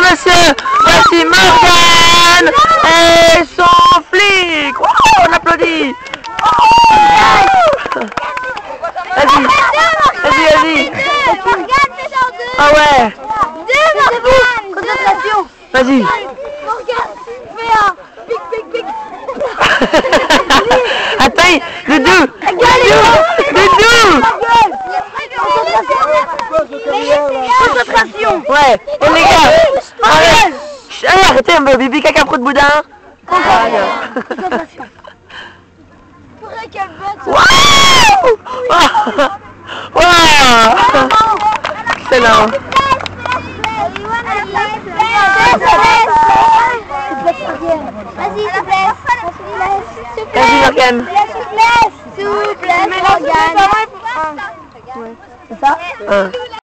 messieurs, voici Morgane et son flic. Wow, on applaudit. Vas-y, vas-y. Ah ouais. Vas-y. Attends, Doudou. Concentration. Ouais, et les gars, arrêtez un peu, bibi caca pro de boudin. Concentration. Waouh. Excellent. Vas-y, souplesse. Vas-y, Morgane. Souplesse, Morgane. C'est ça?